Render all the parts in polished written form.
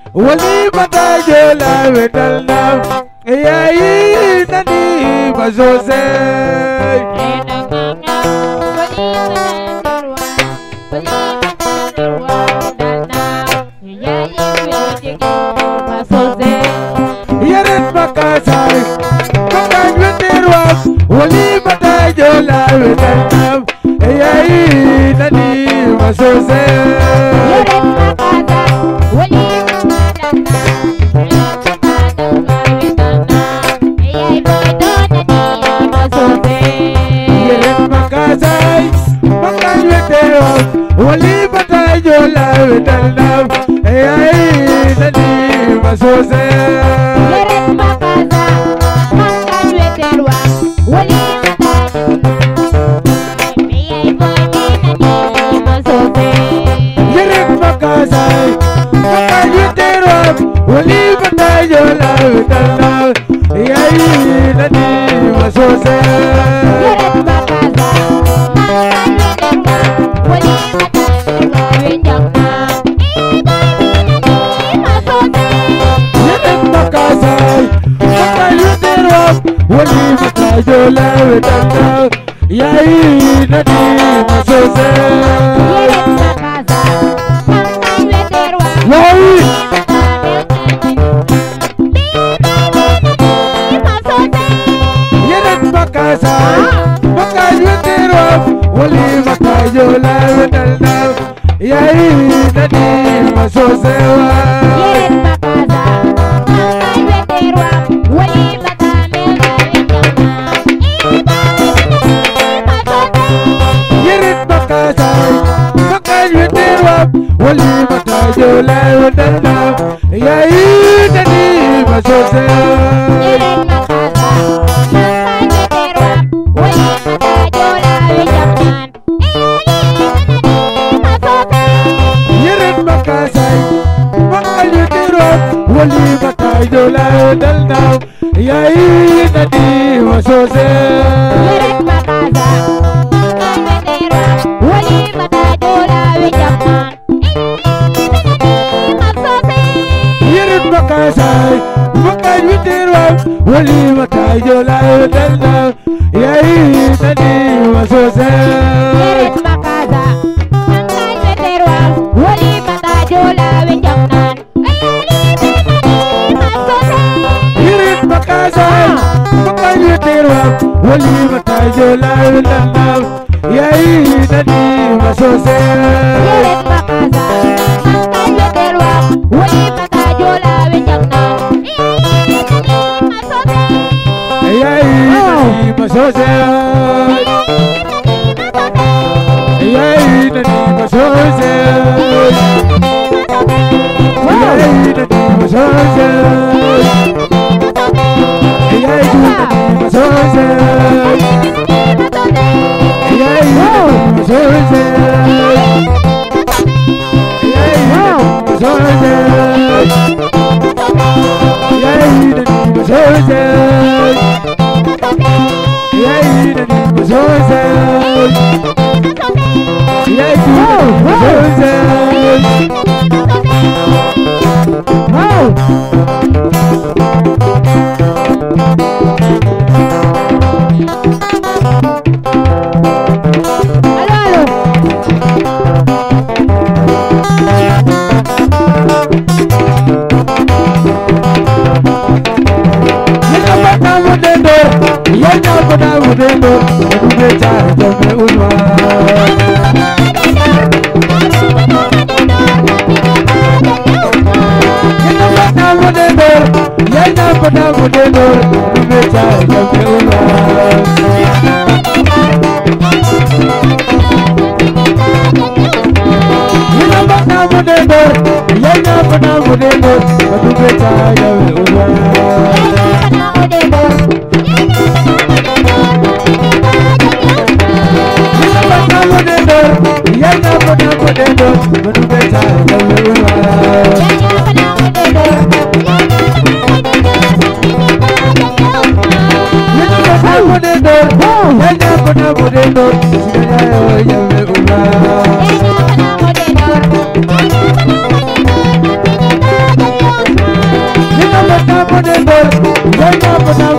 wali mata jola wedal na yayi nani bazose yeret makasai makan weterwa wali mata jola wedal na yayi nani bazose yeret makasai wali wali bata jola wedalna ay nani masose yeret makaza mangan weterwa wali yeret makaza mangan weterwa wali bata jola wedalna ay nani masose yeret makaza wali mata jola wedalna yayi nani masose yeret makaza mangan weterwa woi yeret makasa makan weterwa wali mata jola wedalna yayi nani masose yeret makaza mangan weterwa wali yeret makasa makan weterwa wali mata jola wedalna yayi nani masose yeret makaza mangan weterwa wali mata jola yeret makasa makan weterwa wali mata jola wedalna yayi nani masose yeret makaza mangan weterwa wali mata jola yeret makasa makan weterwa wali mata jola wedalna yayi nani masose yeret makaza mangan weterwa wali mata jola yeret makasa makan weterwa wali mata jola wedalna yayi nani masose yeret makaza mangan weterwa wali mata jola yayi nani masose yayi nani masose yayi nani masose yayi nani masose yayi nani masose yayi nani masose yayi nani masose yayi nani masose yayi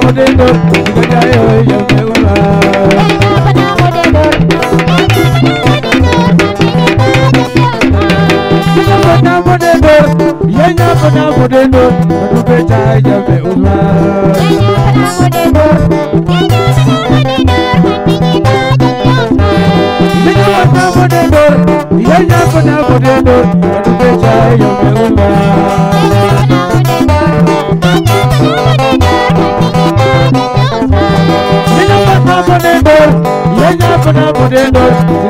modendor, sigajayo yame Usman. Sinyapana modendor, yenyapana modendor, madubecha yame Usman. Sinyapana modendor, yenyapana modendor, madubecha yame Usman. Sinyapana modendor, yenyapana modendor,